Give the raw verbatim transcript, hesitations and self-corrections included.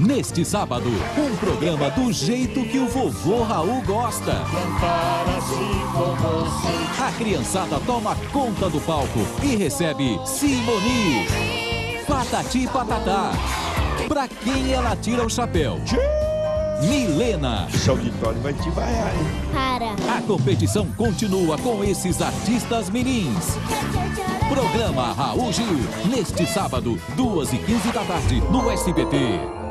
Neste sábado, um programa do jeito que o vovô Raul gosta. A criançada toma conta do palco e recebe Simoni, Patati Patatá. Pra quem ela tira o chapéu? Milena. Esse auditório vai te vaiar, hein? Para. A competição continua com esses artistas mirins. Programa Raul Gil, neste sábado, duas e quinze da tarde, no S B T.